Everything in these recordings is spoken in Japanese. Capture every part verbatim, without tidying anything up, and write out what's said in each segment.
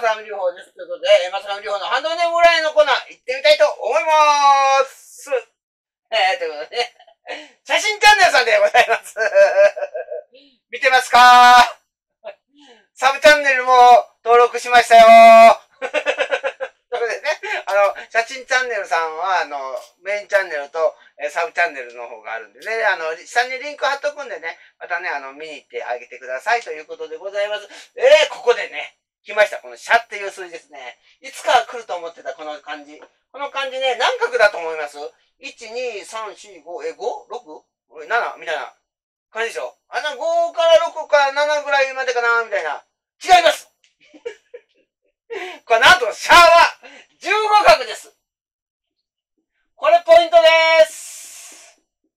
正上流法です。ということで、正上流法のハンドネーム占いのコーナー、行ってみたいと思いまーす。えー、ということでね、写真チャンネルさんでございます。見てますかー？サブチャンネルも登録しましたよー。ということでね、あの、写真チャンネルさんは、あの、メインチャンネルと、えー、サブチャンネルの方があるんでね、あの、下にリンク貼っとくんでね、またね、あの、見に行ってあげてくださいということでございます。えー、ここでね、来ました。このシャっていう数字ですね。いつか来ると思ってたこの漢字。この漢字ね、何画だと思います？ いち、に、さん、よん、ご、え、ご、ろく、ななみたいな感じでしょ？あの、ごからろくかななぐらいまでかなみたいな。違いますこれなんと、シャはじゅうご画です。これポイントでーす。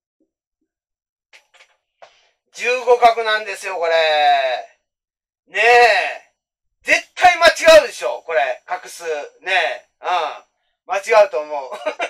じゅうご画なんですよ、これ。ねえ。絶対間違うでしょ、これ。画数。ねえ。うん。間違うと思う。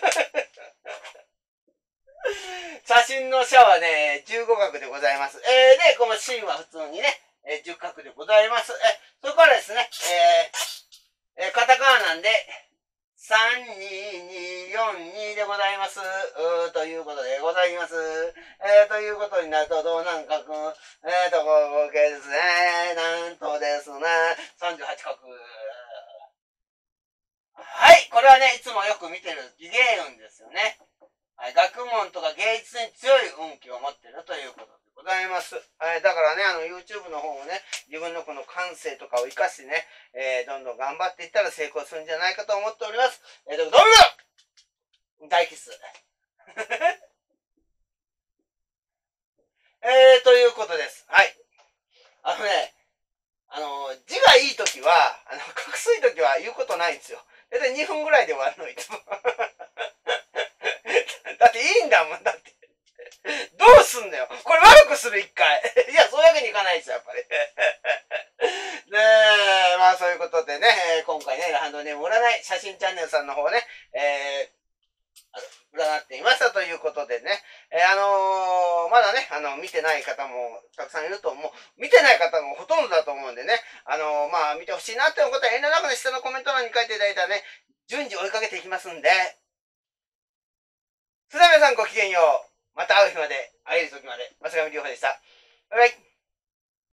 写真のシャはね、じゅうご画でございます。えー、で、このシーンは普通にね、えー、じゅう画でございます。え、それからですね、えー、えー、カタカナなんで、さんにによんにでございます。うーということでございます。えー、ということになると、どうなんかく、えーと、合計ですね。なんとですね、さんじゅうはち画。はい、これはね、いつもよく見てる技芸運ですよね。はい、学問とか芸術に強い運気を持っているということでございます。はい、だからね、あの YouTube の方もね、自分のこの感性とかを生かしてね、えー、どんどん頑張っていったら成功するんじゃないかと思っております。えー、どうぞ大キス。えー、ということです。はい。あのね、あの、字がいいときは、あの、画数いときは言うことないんですよ。だいたいにふんぐらいで終わるの、いつも。だっていいんだもん、だって。どうすんだよ。これ悪くする一回。いや、そういうわけにいかないですよ、やっぱり。ねえ、まあそういうことでね、今回ね、ハンドネーム占い、写真チャンネルさんの方ね、えー、占っていましたということでね、えー、あのー、まだね、あの、見てない方もたくさんいると思う。見てない方もほとんどだと思うんでね、あのー、まあ見てほしいなって思うことは遠慮なくね、下のコメント欄に書いていただいたらね、順次追いかけていきますんで、それでは皆さんごきげんよう。また会う日まで、会える時まで、正上良平でした。バイバイ。